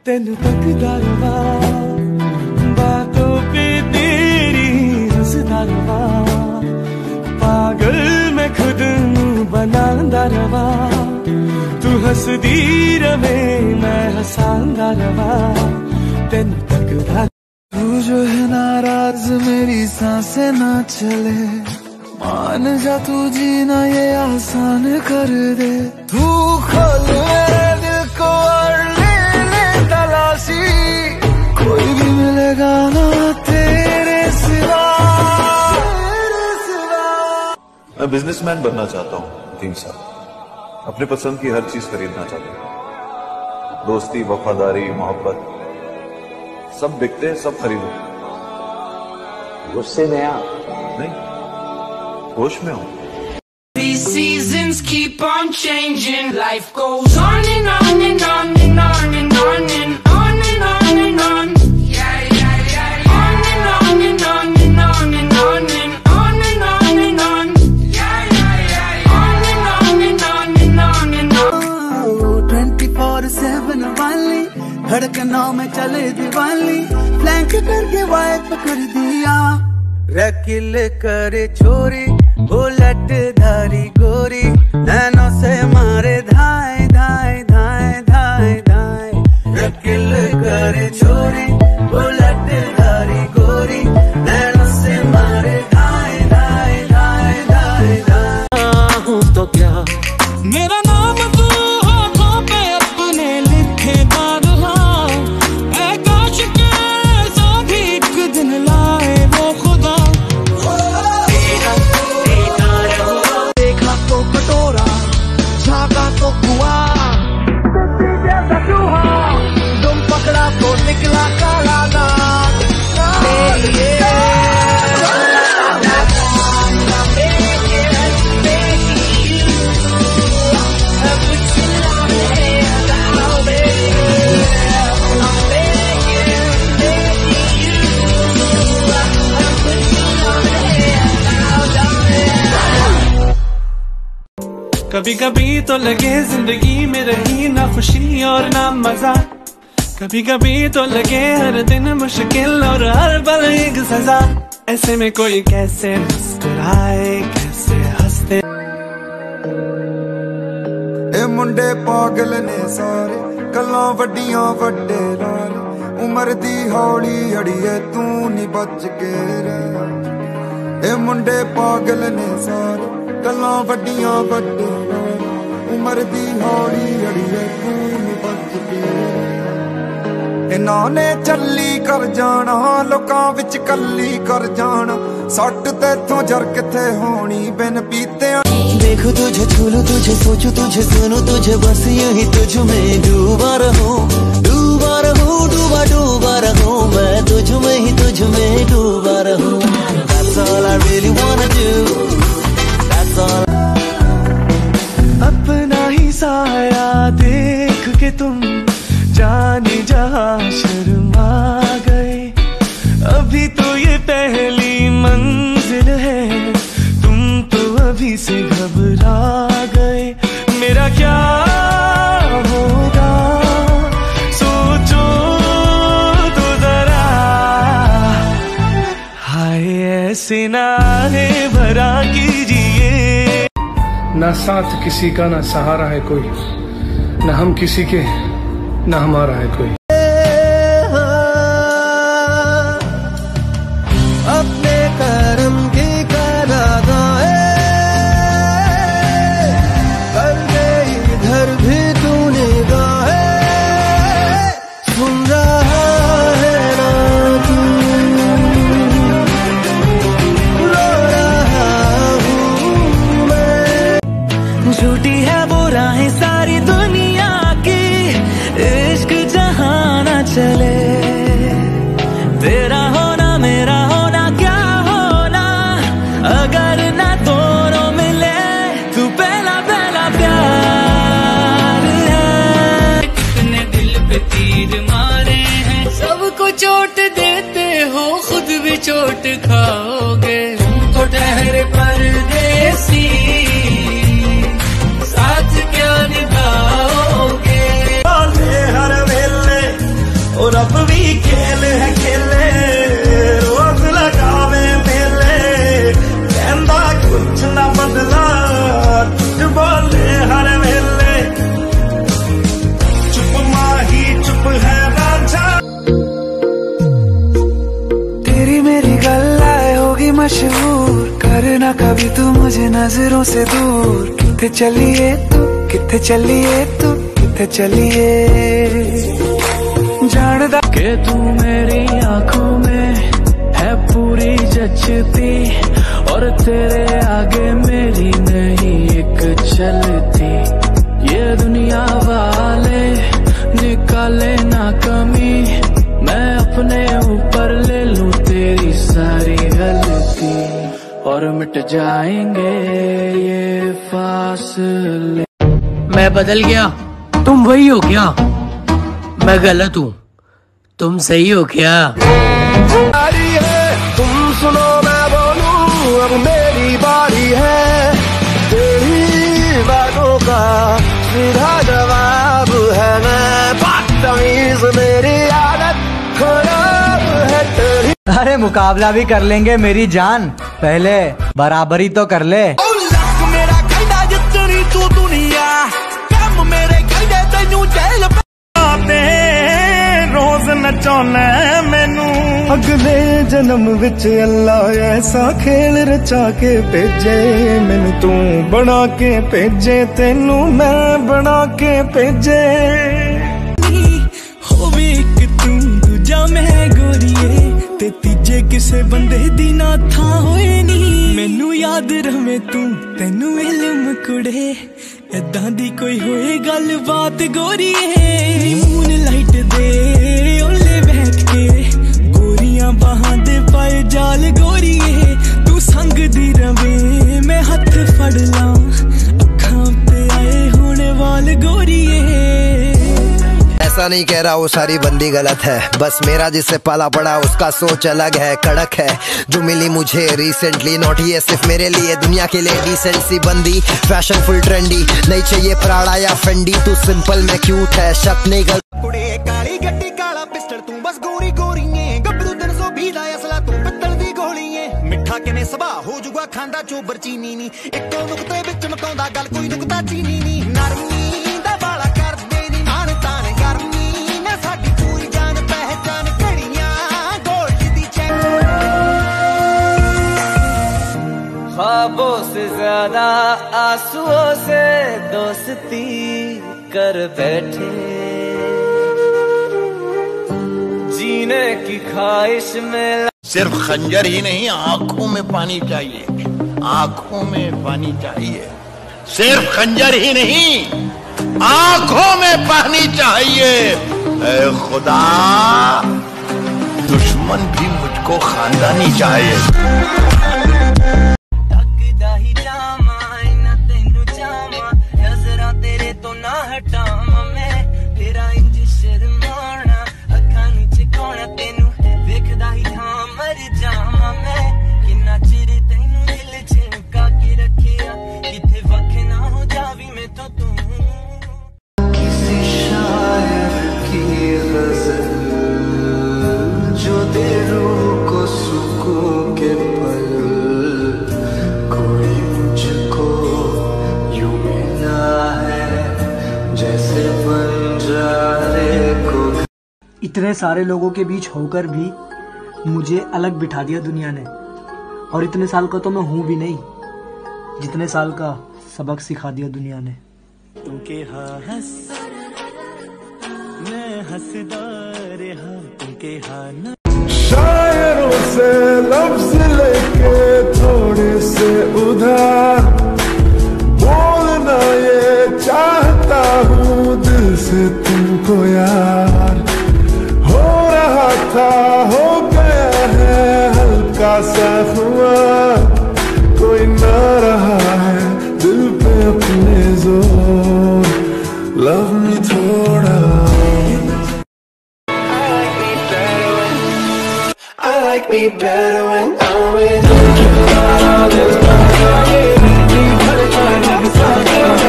तेन तकदा रवा बातों पे तेरी हंसदा रवा पागल मैं खुद बनांदा रवा तू हंसदी रवे मैं हंसांदा रवा तेन तकदा तू जो है नाराज मेरी सांसें ना चले मान जा तू जीना ये आसान कर दे तू खोल मेरे दिल को और ले ले तलाशी कोई भी मिलेगा ना तेरे सिवा। मैं बिजनेसमैन बनना चाहता हूँ 3 साल अपने पसंद की हर चीज खरीदना चाहता हूँ दोस्ती वफादारी मोहब्बत सब बिकते हैं सब खरीदो। गुस्से में आ नहीं होश में हूँ। These seasons keep on changing. Life goes on and on and on and on and on and on and on and on. Yeah, yeah, yeah. On and on and on and on and on and on and on and on. Yeah, yeah, yeah. On and on and on and on and on. 24/7 वाली धड़कनों में चले Diwali flank करके wipe कर दिया रकील करे छोरी bullet धारी गोरी नैनों से मारे धाए धाए धाए धाए धाए रकील करे छोरी बुलेट धारी गोरी नैनों से मारे धाए धाए धाए धाए धाए हूँ तो क्या मेरा नाम तू होठों पे अपने लिखे बादला ऐ काश के साथ एक दिन लाए वो खुदा देखा तो कटोरा झागा तो कुआ तुम पकड़ा तो निकला काला नाग कभी कभी तो लगे जिंदगी में रही ना खुशी और ना मजा कभी कभी तो लगे हर दिन मुश्किल और हर पल एक सजा ऐसे में कोई कैसे मुस्कुराए कैसे हंसते। ए मुंडे पागल ने सारे गल्लां वड्डियां वड्डे लारे उमर दी हौली अड़िए तू नी बच के रह ए मुंडे पागल ने सारे गल्लां वड्डियां वड्डे लारे उमर दी हौली अड़िए तू नी बच के इन्हां ने चली कर जाना लोकां विच कल्ली कर जाना सट तेथों जर किथे होनी बिन पीते देखो तुझे छूलू तुझे सोचू तुझे सुनू तुझे बस यही तुझ में डूबा रहूं डूबा रहूं डूबा डूबा रहूं मैं तुझ में ही तुझ में डूबा रहूं That's all I really wanna do That's all अपना ही साया देख के तुम जाने जहां शर्मा गए अभी तो ये पहली मंजिल है तुम तो अभी से घबरा गए मेरा क्या होगा सोचो तो जरा हाय ऐसे नारे भरा कीजिए ना साथ किसी का ना सहारा है कोई ना हम किसी के ना हमारा है कोई अपने कर्म की करादाए कर दे इधर भी तूने गाए सुन रहा है ना तू रो रहा हूँ मैं झूठी है वो राहें सारी दुनिया की इश्क जहां ना चले तेरा होना मेरा होना क्या होना अगर ना दोनों मिले तू पहला पहला प्यार है कितने दिल पे तीर मारे हैं सबको चोट देते हो खुद भी चोट खाओगे तुम तो ठहरे परदेसी साथ क्या निभाओगे हर वेले और अब भी खेल है खेले रोज लगावे मेले कहंदा कुछ ना बदला झूठ बोले हर वेले चुप माही चुप है रांझा तेरी मेरी गल्लाए होगी मशहूर करना कभी तू मुझे नजरों से दूर किथे चलिए तू किथे चलिए तू किथे चलिए जानदा के तू मेरी आंखों में है पूरी जचती और तेरे आगे मेरी नहीं एक चलती ये दुनिया वाले निकाले ना कमी मैं अपने ऊपर ले लूं तेरी सारी गलती और मिट जाएंगे ये फासले। मैं बदल गया तुम वही हो क्या मैं गलत हूँ तुम सही हो क्या तुम सुनो मैं बोलूं अब मेरी बारी है तेरी बातों का सीधा जवाब है मैं बदतमीज मेरी आदत खराब है तेरी। अरे मुकाबला भी कर लेंगे मेरी जान पहले बराबरी तो कर ले। मेरा कहना जितनी तू दुनिया कम मेरे कहने तेनू जेल रोज नचाना मैनू अगले जन्म विच अल्लाह ऐसा खेल रचा के भेजे मैनू तू बना के भेजे तेनू मैं बना के भेजे होवे कि तू दूजा मैं गोरीए ते तीजे किसे बंदे दी ना था होए नी मैनू याद रहे तू तेनू इल्म कुड़े इदां दी कोई होए गल बात गोरीए मून लाइट दे ओले बैठ के गोरियां बाहां दे पाए जाल गोरीए तू संग दी रवे मैं हथ फड़ ला अखां ते आए होने वाल गोरीए। ऐसा नहीं कह रहा वो सारी बंदी गलत है बस मेरा जिससे पाला पड़ा उसका सोच अलग है कड़क है जो मिली मुझे रिसेंटली नॉट ये सिर्फ मेरे लिए दुनिया के लिए डिसेंट सी बंदी फैशन फुल ट्रेंडी नहीं चाहिए प्राड़ा या फेंडी तू सिंपल में क्यूट है शक नहीं गलत काली गड्डी काला पिस्टल तू बस गोरी गोरी गबरू 320 दा असला तू पित्तल दी गोली मिठा किने सुभा हो जुगा खांदा चोबर चीनी नी इक्को नुकते विच मकाउंदा गल कोई नुकता चीनी नी नरमी दा बाला कर दे नी मान तान गर्मी मैं साडी पूरी जान पहचान घड़ियां गोल्ड दी चैन ख्वाबों से ज्यादा आंसुओं से दोस्ती कर बैठे जीने की ख्वाहिश में सिर्फ खंजर ही नहीं आंखों में पानी चाहिए आंखों में पानी चाहिए सिर्फ खंजर ही नहीं आंखों में पानी चाहिए ऐ खुदा दुश्मन भी मुझको खानदानी चाहिए। इतने सारे लोगों के बीच होकर भी मुझे अलग बिठा दिया दुनिया ने और इतने साल का तो मैं हूं भी नहीं जितने साल का सबक सिखा दिया दुनिया ने। तुमके हाँ हंस मैं हंसदार हाँ तुमके हाँ न शायरों से लफ्ज लेके थोड़े से उधार बोलना ये चाहता हूँ दिल से तुमको यार हो रहा था हो गया है हल्का सा हुआ कोई ना रहा है दिल पे अपने जोर लव मी थोड़ा I like me better when I'm with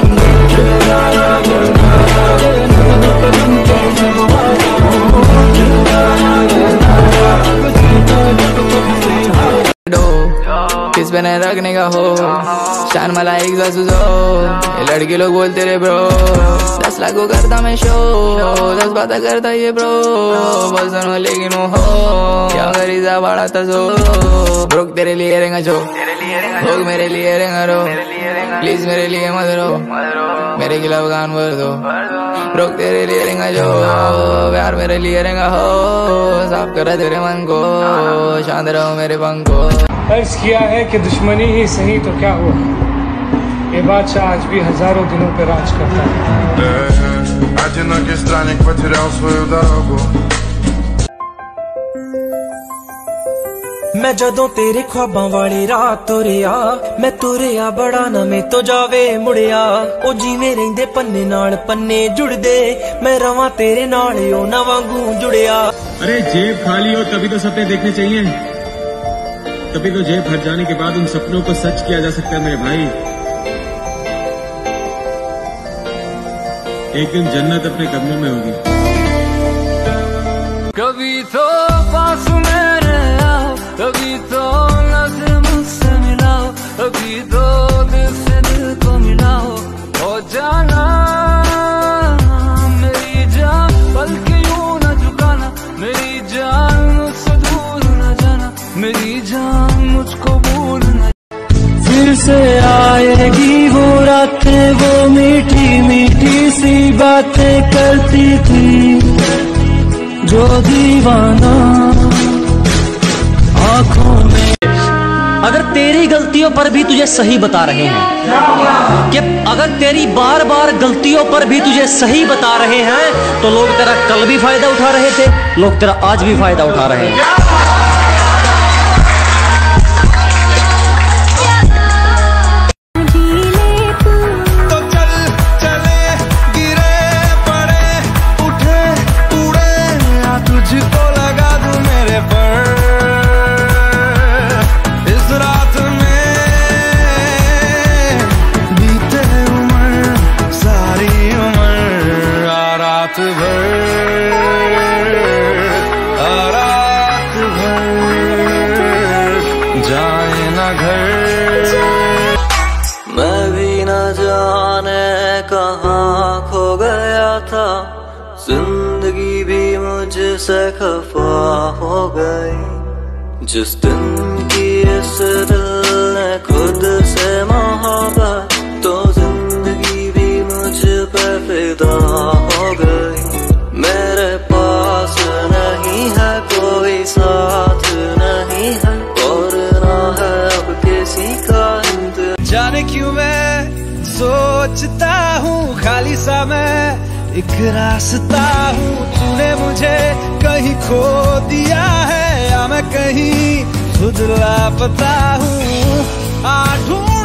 you. पे नहीं रखने का हो, शान मला एक जासूस हो, ये लड़के लोग बोलते रे ब्रो, 10 लाख को करता मैं शो, 10 बातें करता ये ब्रो, बस सुनो लेकिन वो हो, क्या गरीजा बड़ा था सो, ब्रोक तेरे लिए रहेगा जो, लोग मेरे लिए रहेगा रो, प्लीज मेरे लिए मत रो, मेरे खिलाफ गान भर दो, ब्रोक तेरे लिए रहेगा जो, प्यार मेरे लिए रहेगा हो, साफ करा तेरे मन को, शांत रहो मेरे पंख को। अर्ज किया है कि दुश्मनी ही सही तो क्या हुआ, ये बादशाह आज भी हजारों दिनों पे राज करता है। Одинокий странник потерял свою дорогу। मैं जदों तेरे ख्वाबां वाली रात तुरिया, मैं तुरिया बड़ा ना मैं तो जावे मुड़िया, ओ जिवें रहिंदे पन्ने नाल पन्ने जुड़दे, मैं रवां तेरे नाल ओ ना वांगू जुड़िया। अरे जेब खाली हो तभी तो सपने देखने चाहिए, तभी तो जेब भर जाने के बाद उन सपनों को सच किया जा सकता है मेरे भाई। एक दिन जन्नत अपने कदमों में होगी। कभी तो पास मेरे आओ, कभी तो नजर मुझसे मिलाओ, कभी तो दिल से दिल को मिलाओ, हो जाना मेरी जान, बल्कि यूं न झुकाना, मेरी जान मुझसे दूर न जाना, मेरी जान मुझको भूल न। फिर से आएगी वो रातें, वो मीठी मीठी सी बातें करती थी जो दीवाना आँखों में। अगर तेरी गलतियों पर भी तुझे सही बता रहे हैं, कि अगर तेरी बार बार गलतियों पर भी तुझे सही बता रहे हैं, तो लोग तेरा कल भी फायदा उठा रहे थे, लोग तेरा आज भी फायदा उठा रहे हैं। जाए ना घर, मैं भी न जाने कहाँ खो गया था, जिंदगी भी मुझसे खफा हो गई, जिस दिन की इस दिल ने खुद से मोहब्बत, तो जिंदगी भी मुझ पे फिदा हो गई। मेरे पास नहीं है कोई साथ नहीं है, और ना है अब किसी का इंतजार। जाने क्यों मैं सोचता हूँ खाली सा मैं एक रास्ता हूँ, तूने मुझे कहीं खो दिया है या मैं कहीं खुद लापता हूँ। आ ढूंढ